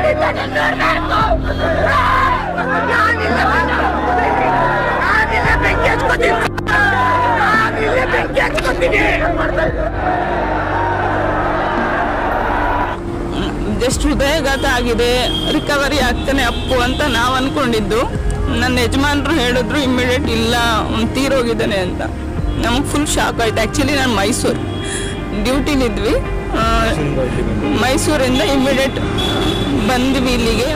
Just ಹೃದಯಘಾತ ಆಗಿದೆ, recovery ಆಗ್ತಾನೆ ಅಪ್ಪು ಅಂತ ನಾವು ಅನ್ಕೊಂಡಿದ್ದು. ನನ್ನ ಯಜಮಾನ್ರು ಹೇಳಿದ್ರು ಇಮ್ಮಿಡಿಯೇಟ್ ಇಲ್ಲ ತೀರೋಗಿದ್ದಾನೆ ಅಂತ. ನಮಗೆ ಫುಲ್ ಶಾಕ್ ಆಯ್ತು. ಆ್ಯಕ್ಚುಲಿ ನಾನು ಮೈಸೂರು ಡ್ಯೂಟಿಲಿದ್ವಿ, ಮೈಸೂರಿಂದ ಇಮ್ಮಿಡಿಯೇಟ್ ಬಂದ್ವಿ ಇಲ್ಲಿಗೆ.